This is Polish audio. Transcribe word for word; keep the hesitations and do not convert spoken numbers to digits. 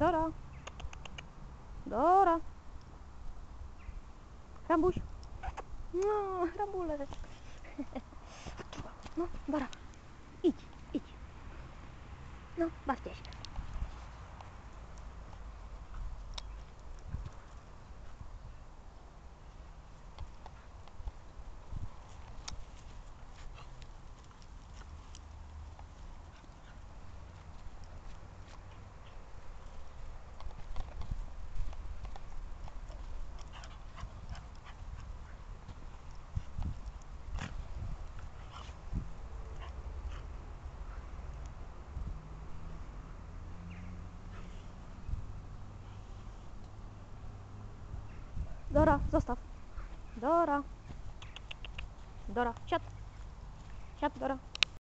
Dora. Dora. Rambuś. No, Rambulek. No, Dora. Idź, idź. No, bawcie się. Dora, zostaw. Dora. Dora, siad. Siad, Dora.